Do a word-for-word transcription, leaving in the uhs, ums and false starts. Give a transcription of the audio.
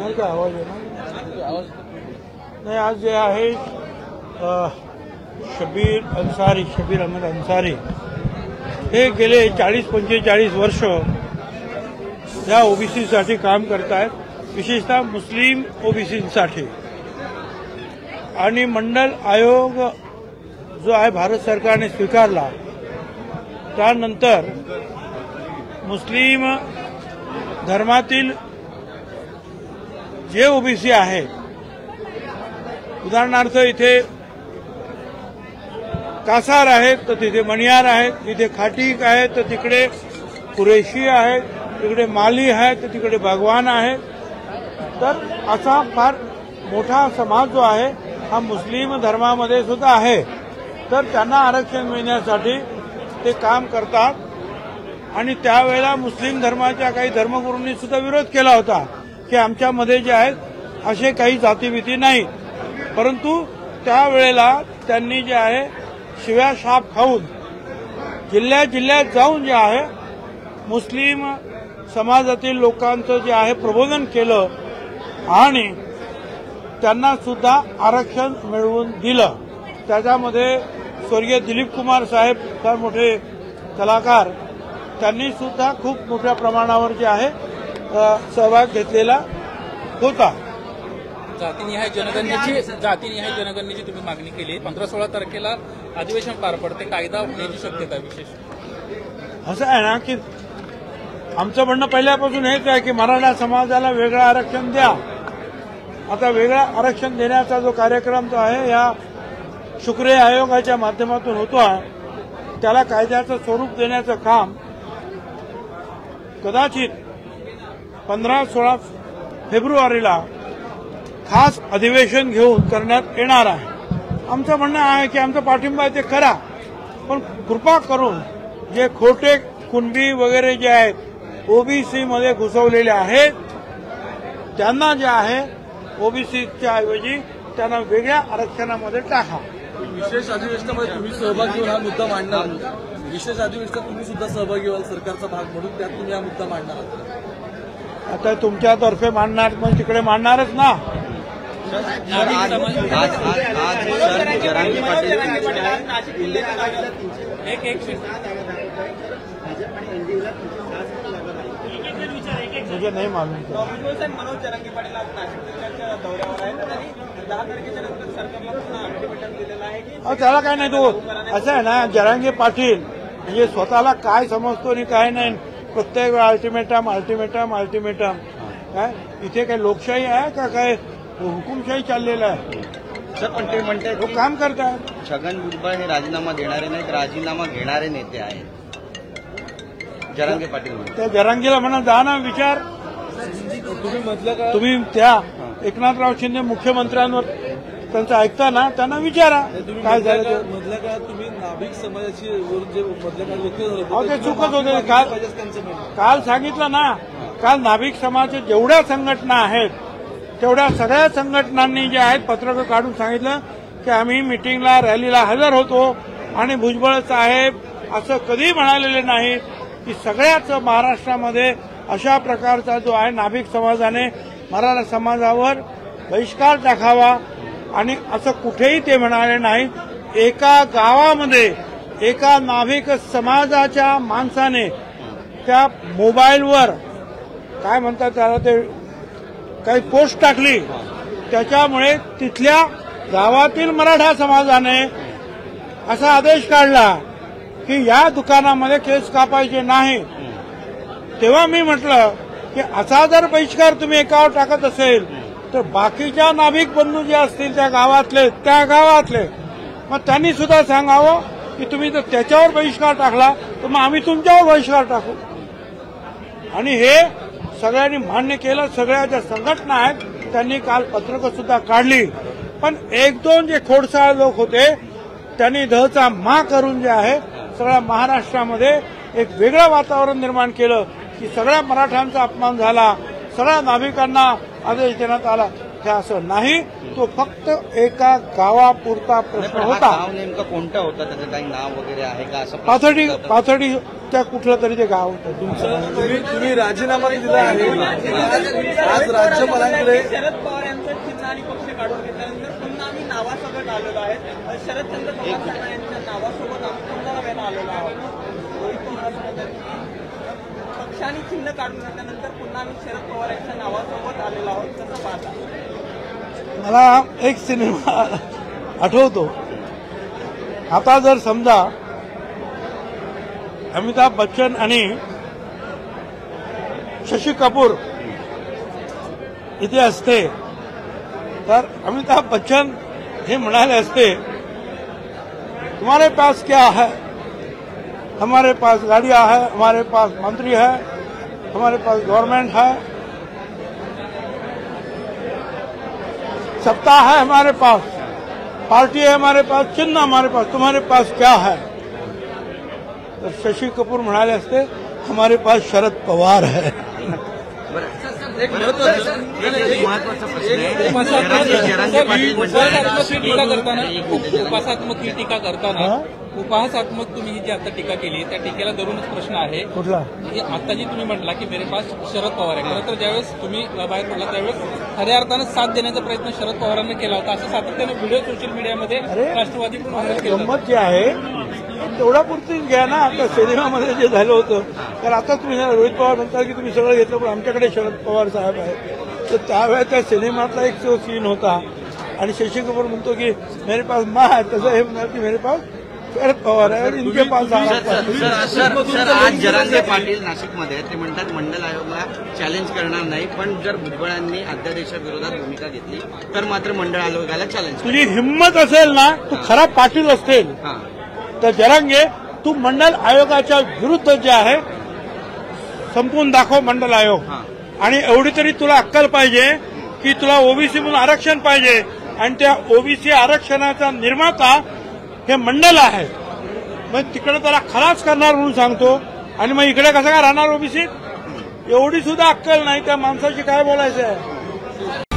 का आवाज आहे ना आवाज नाही आज जे आहे शबीर अन्सारी शबीर अहमद अन्सारी हे गेले चाळीस पंचेचाळीस वर्ष या ओबीसीसाठी काम करतायत, विशेषतः मुस्लिम ओबीसीसाठी। आणि मंडल आयोग जो आहे भारत सरकारने स्वीकारला त्यानंतर मुस्लिम धर्मातील जे ओबीसी आहे, उदाहरणार्थ इथे कासार आहेत तर तिथे मणियार आहेत, तिथे खाटीक आहेत तर तिकडे कुरेशी आहेत, तिकडे माली आहेत तर तिकडे भगवान आहेत। तर असा फार मोठा समाज जो आहे हा मुस्लिम धर्मामध्ये सुद्धा आहे। तर त्यांना आरक्षण मिळण्यासाठी ते काम करतात। आणि त्यावेळेला मुस्लिम धर्माच्या काही धर्मगुरूंनी सुद्धा विरोध केला होता की आमच्यामध्ये जे आहेत असे काही जातीभीती नाही, परंतु त्यावेळेला त्यांनी जे आहे शिव्या शाप खाऊन जिल्ह्यात जिल्ह्यात जाऊन जे आहे मुस्लिम समाजातील लोकांचं जे आहे प्रबोधन केलं आणि त्यांना सुद्धा आरक्षण मिळवून दिलं। त्याच्यामध्ये स्वर्गीय दिलीप कुमार साहेब फार मोठे कलाकार, त्यांनी सुद्धा खूप मोठ्या प्रमाणावर जे आहे सहभाग घेतलेला होता। जातीनिहाय जनगणनेची जातीनिहाय जनगणनेची तुम्ही मागणी केली, पंधरा सोळा तारखेला अधिवेशन पार पडते, कायदा होण्याची शक्यता विशेष असं आहे ना की आमचं म्हणणं पहिल्यापासून हेच आहे की मराठा समाजाला वेगळं आरक्षण द्या। आता वेगळं आरक्षण देण्याचा जो कार्यक्रम जो आहे या शुक्रिय आयोगाच्या माध्यमातून होतो आहे, त्याला कायद्याचं स्वरूप देण्याचं काम कदाचित पंधरा सोळा फेब्रुवारीला खास अधिवेशन घेऊन करण्यात येणार आहे। आमचं म्हणणं आहे की आमचा पाठिंबा ते करा, पण कृपा करून जे खोटे कुणबी वगैरे जे आहेत ओबीसी मध्ये घुसवलेले आहेत त्यांना जे आहे ओबीसीच्या ऐवजी त्यांना वेगळ्या आरक्षणामध्ये टाका। विशेष अधिवेशनामध्ये तुम्ही सहभागी होऊन हा मुद्दा मांडणार, विशेष अधिवेशनात तुम्ही सुद्धा सहभागी व्हाल सरकारचा भाग म्हणून, त्यात तुम्ही हा मुद्दा मांडणार आहात। आता तुमच्यातर्फे मांडणार मग तिकडे मांडणारच ना। एक एक मुझे नहीं मालूम। मनोज जरांगे पाटील आज नाशिकच्या दौऱ्यावर आहेत आणि दहा तारखेच्या नंतर सरकारला पुन्हा अल्टिमेटम दिलेला आहे की अहो त्याला काय नाही, तो असं आहे ना जरांगे पाटील म्हणजे स्वतःला काय समजतो आणि काय नाही, प्रत्येक वेळा अल्टिमेटम अल्टिमेटम अल्टिमेटम। काय इथे काय लोकशाही आहे का काय हुकुमशाही चाललेला आहे? सर पण ते म्हणतात लोक काम करतात। छगन भुजबळ हे राजीनामा देणारे नाहीत, राजीनामा घेणारे नेते आहेत जरांगे पाटील। त्या जरांगीला म्हणा जा ना विचार, तुम्ही म्हटलं का तुम्ही त्या एकनाथराव शिंदे मुख्यमंत्र्यांवर त्यांचं ऐकता ना, त्यांना विचारा काय झालं ते। म्हटलं का तुम्ही नाभिक समाजाची जे मधल्या काळात व्यक्त अहो ते चुकत होते काल काल सांगितलं ना, काल नाभिक समाजाच्या जेवढ्या संघटना आहेत तेवढ्या सगळ्या संघटनांनी जे आहेत पत्रकं काढून सांगितलं की आम्ही मिटिंगला रॅलीला हजर होतो आणि भुजबळ साहेब असं कधी म्हणालेले नाही की सगळ्याच महाराष्ट्रामध्ये अशा प्रकारचा जो आहे नाभिक समाजाने मराठा समाजावर बहिष्कार टाकावा, आणि असं कुठेही ते म्हणाले नाहीत। एका गावामध्ये एका नाभिक समाजाच्या माणसाने त्या मोबाईलवर काय म्हणतात त्याला ते काही पोस्ट टाकली, त्याच्यामुळे तिथल्या गावातील मराठा समाजाने असा आदेश काढला की या दुकानामध्ये केस कापायचे नाही। तेव्हा मी म्हटलं की असा जर बहिष्कार तुम्ही एकावर टाकत असेल तर बाकीच्या नाभिक बंधू जे असतील त्या गावातले त्या गावातले मग त्यांनी सुद्धा सांगावं की तुम्ही जर त्याच्यावर बहिष्कार टाकला तर मग आम्ही तुमच्यावर बहिष्कार टाकू। आणि हे सगळ्यांनी मान्य केलं। सगळ्या ज्या संघटना आहेत त्यांनी काल पत्रकं सुद्धा काढली, पण एक दोन जे खोडसाळ लोक होते त्यांनी दहचा मा करून जे आहे सगळ्या महाराष्ट्रामध्ये एक वेगळं वातावरण निर्माण केलं की सगळ्या मराठ्यांचा अपमान झाला, सगळ्या नाभिकांना आदेश देण्यात आला। हे असं नाही, तो फक्त एका गावापुरता नाही, प्रश्न पण हा होता. गाव नेमकं कोणतं होतं, त्याचं काही नाव वगैरे आहे का असं पाथर्डी पाथर्डी त्या कुठलं तरी ते गाव होतं तुमचं. तुम्ही तुम्ही राजीनामा दिला आहे आज राज्यपालांकडे. शरद पवार यांचं चिन्ह आणि पक्ष काढून घेतल्यानंतर पुन्हा आम्ही नावासोबत आलेलो आहे. शरदचंद्र पवार साहेब यांच्या नावासोबत आम्ही पुन्हा नव्यानं आलेलो आहोत. रोहित पवार असं म्हणतात की पक्ष आणि चिन्ह काढून घेतल्यानंतर पुन्हा आम्ही शरद पवार यांच्या नावासोबत आलेलो आहोत. कसं पाहता? मला एक सिनेमा आठवतो. आता जर समजा अमिताभ बच्चन आणि शशी कपूर इथे असते तर अमिताभ बच्चन हे म्हणाले असते, तुम्हारे पास क्या है, हमारे पास गाड़ियां है, हमारे पास मंत्री है, हमारे पास गवर्नमेंट है, सत्ता है हमारे पास, पार्टी है हमारे पास, चिन्ह हमारे पास, तुम्हारे पास क्या है. तर शशी कपूर म्हणाले असते, हमारे पास शरद पवार है. एक महत्वाचं एक महत्वाचा प्रश्न आहे. उपासात्मक जरांगे पाटील उपासात्मक ही टीका म्हणतात करताना उपासात्मक ही टीका करताना हा? उपहासात्मक तुम्ही जी आता टीका केली त्या टीकेला धरूनच प्रश्न आहे. कुठला? हे आता जी तुम्ही म्हटला की मेरे पास शरद पवार आहे, खरं तर ज्यावेळेस तुम्ही बाहेर पडला त्यावेळेस खऱ्या अर्थानं साथ देण्याचा प्रयत्न शरद पवारांनी केला होता, असं सातत्याने व्हिडिओ सोशल मीडियामध्ये अरे, राष्ट्रवादीकडून व्हायरल केलं जातं. गंमत जे आहे तेवढा पुरतीच घ्या ना. आता सिनेमामध्ये जे झालं होतं तर आता तुम्ही रोहित पवार म्हणता की तुम्ही सगळं घेतलं पण आमच्याकडे शरद पवार साहेब आहेत. तर त्यावेळेस त्या सिनेमातला एक जो सीन होता आणि शशी कपूर म्हणतो की मेरे पास माँ है, तसं हे म्हणाल की मेरे पास शरद पवार आहे, इनके पास सर आला. सर सर सर आज जरांगे पाटील नाशिकमध्ये आहेत. ते म्हणतात मंडल आयोगाला चॅलेंज करणार नाही, पण जर भुजबळांनी अध्यादेशाविरोधात भूमिका घेतली तर मात्र मंडळ आयोगाला चॅलेंज. तुझी हिंमत असेल ना, तू खरा पाटील असतील हां तर जरांगे तू मंडल आयोगाच्या विरुद्ध जे आहे संपवून दाखव मंडल आयोग. हां. आणि एवढी तरी तुला अक्कल पाहिजे की तुला ओबीसी म्हणून आरक्षण पाहिजे आणि त्या ओबीसी आरक्षणाचा निर्माता हे मंडल आहे. मग तिकडे त्याला खलास करणार म्हणून सांगतो आणि मग इकडे कसं काय राहणार ओबीसी. एवढी सुद्धा अक्कल नाही त्या माणसाची, काय बोलायचं आहे.